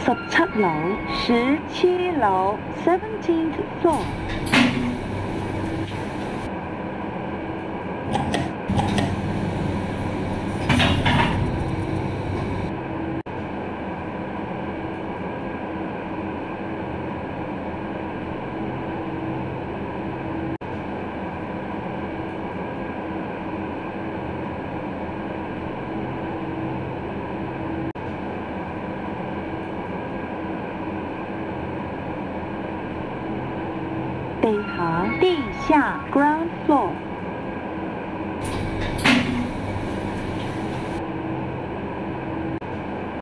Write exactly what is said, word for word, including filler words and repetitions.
十七樓，十七樓 seventeenth floor。地下，地下 ground floor。